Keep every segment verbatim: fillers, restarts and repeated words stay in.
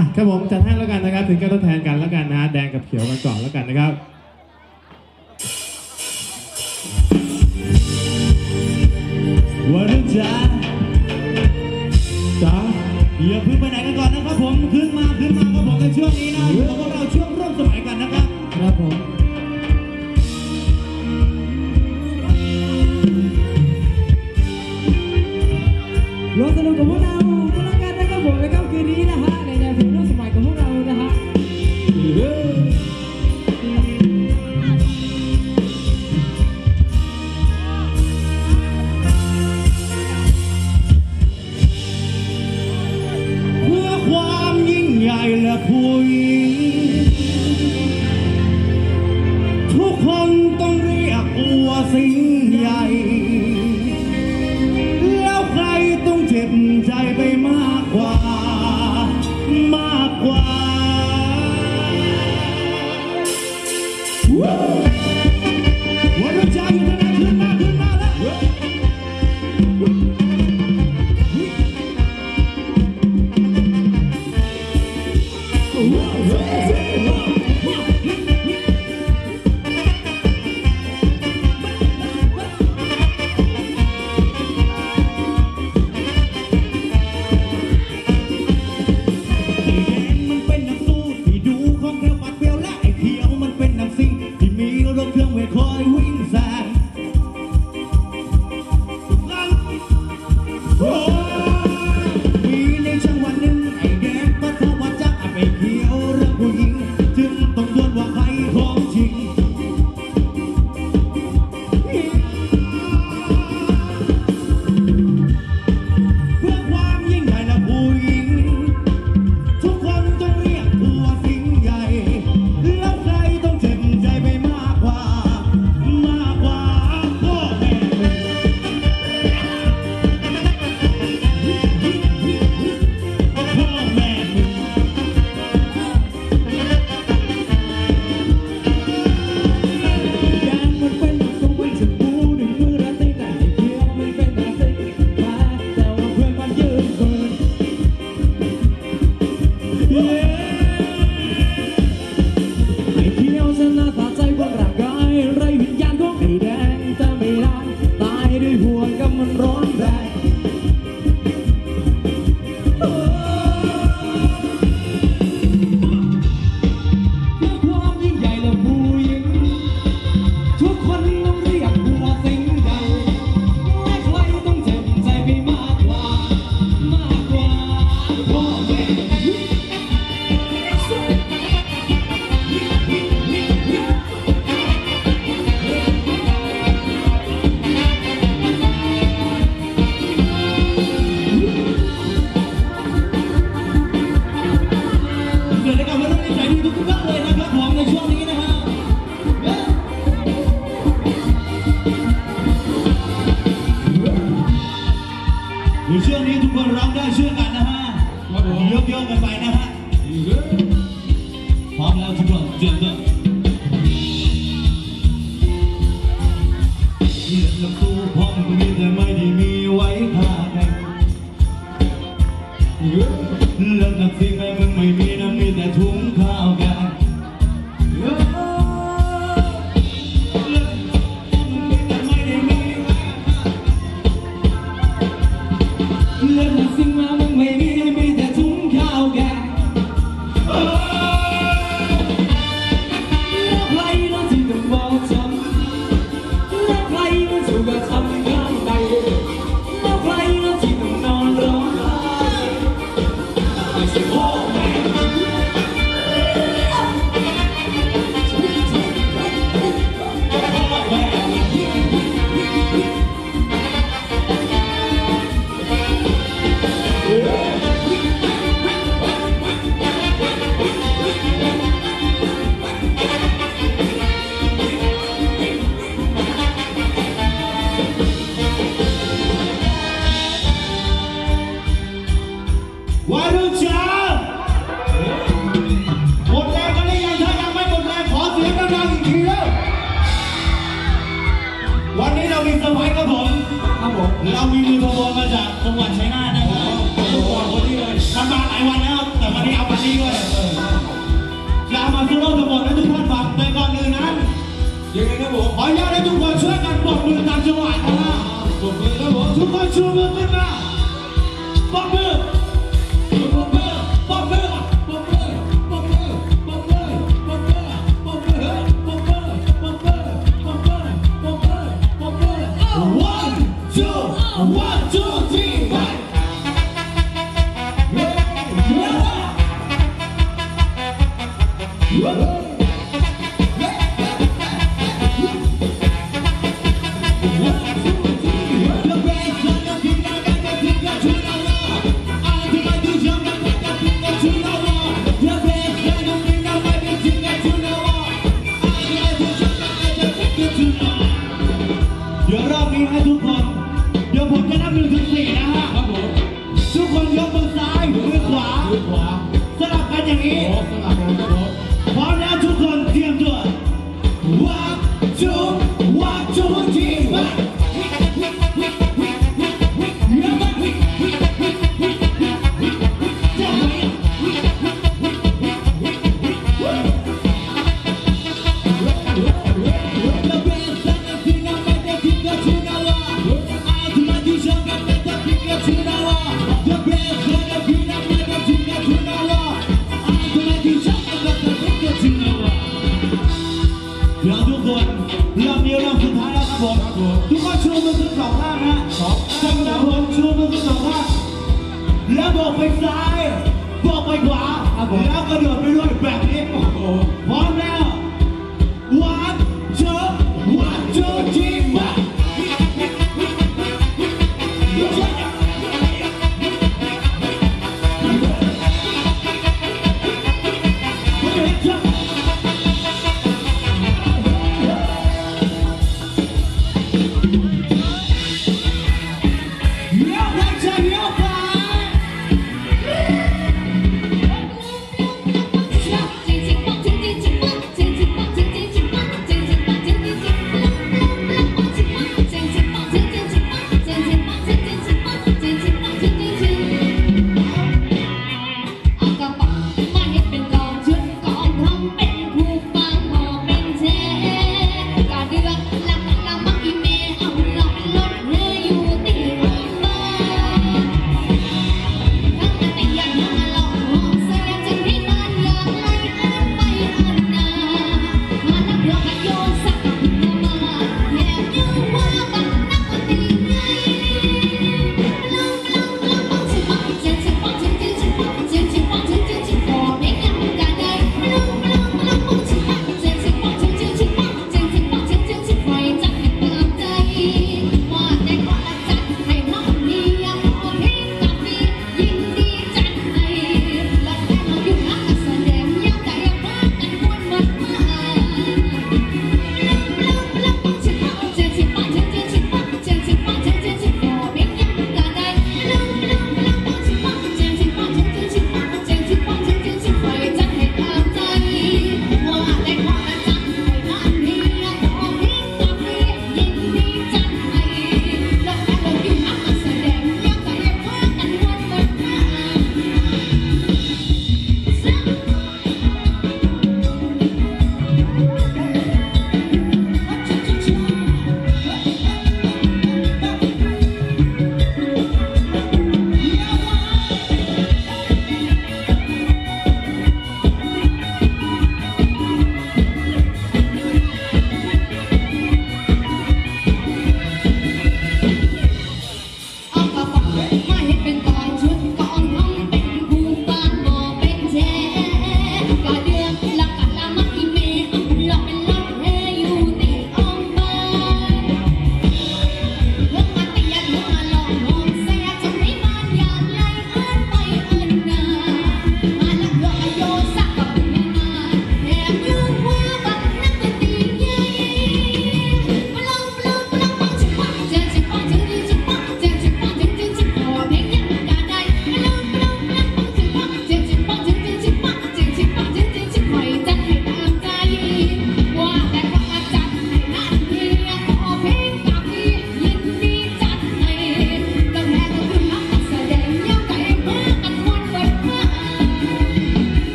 ะครับผมจัดให้แล้วกันนะครับถึงแก้ทดแทนกันแล้วกันนะแดงกับเขียวกันก่อนแล้วกันนะครับวันนี้จ้าจ้าอย่าเพิ่งไปไหนกันก่อนนะครับผมขึ้นมาขึ้นมาครับผมในช่วงนี้นะอยู่กับพวกเราช่วงร่วมสมัยกันนะครับครับผมรอสนุกกับพวกเรากันแล้วกันนะครับผมในค่ำคืนนี้นะฮะในแนวเพลงร่วมสมัยกับพวกเรานะฮะเพื่อความยิ่งใหญ่และผู้หญิงทุกคนต้องเรียกว่าสิ่งใหญ่แล้วใครต้องเจ็บใจไปมากกว่ามากกว่าวันรุ่งเช้าอยู่ที่นั่นขึ้นมาขึ้นมาแล้วคอยวิ่งแซงมีในจังหวะหนึ่งไอ้แดงก็เข้ามาจักไปเขียวเรื่องผู้หญิงจึงต้องดวลว่าใครของจริงเพื่อความยิ่งใหญ่และผู้หญิงทุกคนต้องเรียกว่าสิ่งใหญ่แล้วใครต้องเจ็บใจไปมากกว่าในช่วงนี้ทุกคนร้องได้ช่วยกันนะฮะยกโยกกันไปนะฮะพร้อมแล้วทุกคนเตรียมตัวเลือดกับตู้พร้อมมีแต่ไม่ได้มีไว้ฆ่ากันเลือดกับสิ่งใดมึงไม่มีนะมีแต่ถุงข้าวกันเรามีมือขบวนมาจากจังหวัดชัยนาทนะครับคนที่เลยทำมาหลายวันแล้วแต่วันนี้เอาวันนี้โซโล่ทั้งหมดให้ทุกท่านฟังแต่ก่อนอื่นนั้นยังไงครับผมขออนุญาตให้ทุกคนช่วยกันปรบมือตามจังหวะนะฮะปรบมือครับผมทุกคนชูมือขึ้นมาปรบมือปรบมือปรบมือปรบมือปรบมือปรบมือปรบมือปรบมือปรบมือปรบมือปรบมือปรบมือปรบมือ one two one two three five เดี๋ยวรอบนี้ให้ทุกคน เดี๋ยวผมจะนับหนึ่งถึงสี่นะฮะครับผมทุกคนยกมือซ้ายมือขวามือขวาสลับกันอย่างนี้สลับกันครับผมพร้อมแล้วทุกคนเตรียมตัว one two one two three five เดี๋ยวทุกคนรอบนี้รอบสุดท้ายแล้วครับผมทุกคนชูมือขึ้นสองข้างนะจังนะผมชูมือขึ้นสองข้างแล้วบอกไปซ้ายบอกไปขวาแล้วกระโดดไปด้วยแบบนี้พร้อมแล้ว one two one two three five เป็น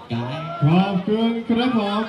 กายขอบคุณครับผม